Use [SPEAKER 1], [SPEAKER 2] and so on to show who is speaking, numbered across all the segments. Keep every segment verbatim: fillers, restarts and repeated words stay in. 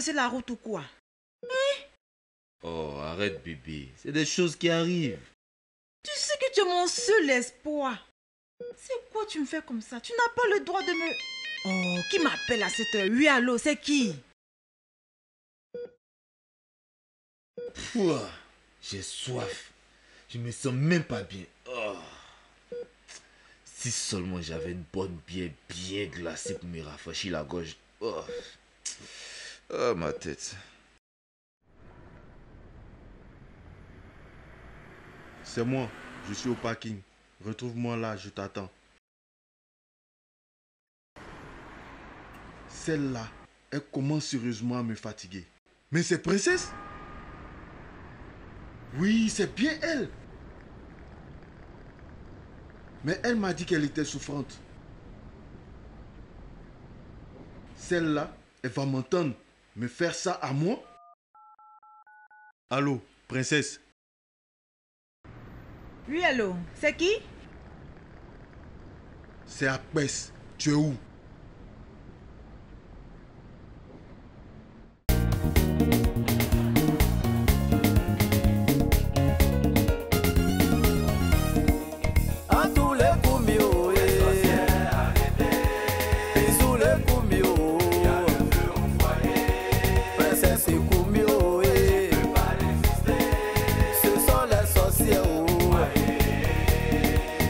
[SPEAKER 1] traverser la route ou quoi? Hein?
[SPEAKER 2] Oh, arrête bébé, c'est des choses qui arrivent.
[SPEAKER 1] Tu sais que tu es mon seul espoir. C'est quoi tu me fais comme ça? Tu n'as pas le droit de me... Oh, qui m'appelle à cette heure? Oui, allô, c'est qui?
[SPEAKER 2] Pouah, j'ai soif. Je me sens même pas bien. Oh. Si seulement j'avais une bonne bière bien glacée pour me rafraîchir la gorge. Oh, oh ma tête.
[SPEAKER 3] C'est moi, je suis au parking. Retrouve-moi là, je t'attends. Celle-là, elle commence sérieusement à me fatiguer. Mais c'est Princesse? Oui, c'est bien elle. Mais elle m'a dit qu'elle était souffrante. Celle-là, elle va m'entendre me faire ça à moi? Allô, Princesse?
[SPEAKER 1] Oui, allô, c'est qui?
[SPEAKER 3] C'est Akpès. Tu es où?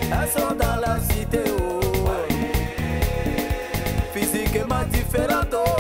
[SPEAKER 4] Elles sont dans la cité, oh. Physiquement différentes, oh.